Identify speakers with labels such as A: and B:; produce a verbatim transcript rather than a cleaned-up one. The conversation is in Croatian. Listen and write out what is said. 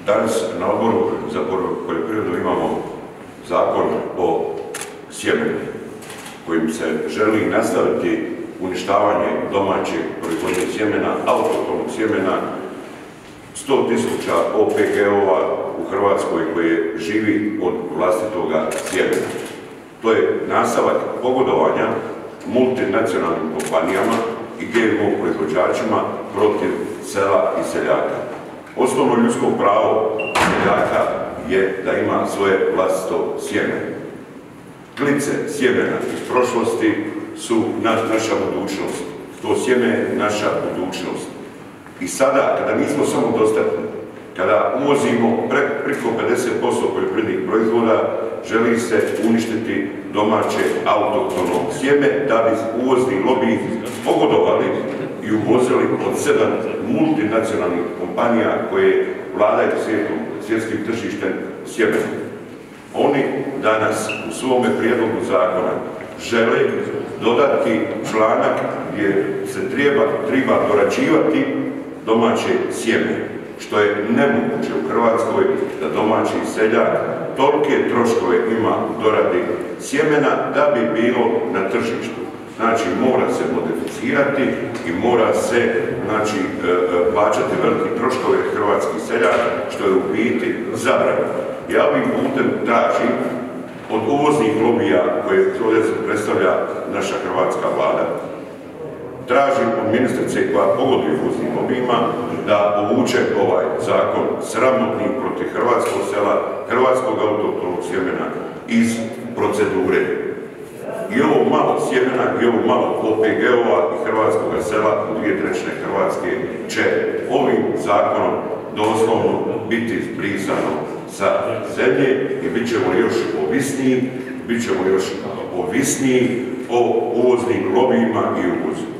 A: Danas na odboru za poljoprivredu imamo Zakon o sjemenu, kojim se želi nastaviti uništavanje domaće proizvodnje sjemena, autohtonog sjemena, sto tisuća O P G ova u Hrvatskoj koje živi od vlastitoga sjemena. To je nastavak pogodovanja multinacionalnim kompanijama i G M O proizvođačima protiv sela i seljaka. Osnovno ljudsko pravo seljaka je da ima svoje vlastito sjeme. Klice sjemena iz prošlosti su naša budućnost. To sjeme je naša budućnost. I sada, kada nismo samodostatni, kada uvozimo preko pedeset posto poljoprivrednih proizvoda, želi se uništiti domaće autohtono sjeme da bi uvozni lobiji pogodovali i uvozili od sedam multinacionalnih kompanija koje vladaju svijetom, svjetskim tržištem sjemenom. Oni danas u svome prijedlogu zakona žele dodati članak gdje se treba, treba dorađivati domaće sjeme, što je nemoguće u Hrvatskoj da domaći seljak tolike troškove ima u doradi sjemena da bi bilo na tržištu. Znači, mora se modificirati i mora se znači, plaćati veliki troškove hrvatskih seljaka, što je u biti zabranjeno. Ja ovim putem tražim od uvoznih lobija koje ovdje predstavlja naša hrvatska vlada, tražim od ministrice koja pogoduje uvoznim lobijima da povuče ovaj zakon sramotni protiv hrvatskog sela, hrvatskog autohtonog sjemena iz procedure. I ovo malo sjemena i ovo malo O P G ova i hrvatskog sela u dvije trećine Hrvatske će ovim zakonom doslovno biti zbrisano sa zemlje i bit ćemo još ovisniji, bit ćemo još ovisniji o uvoznim lobijima i uvozu.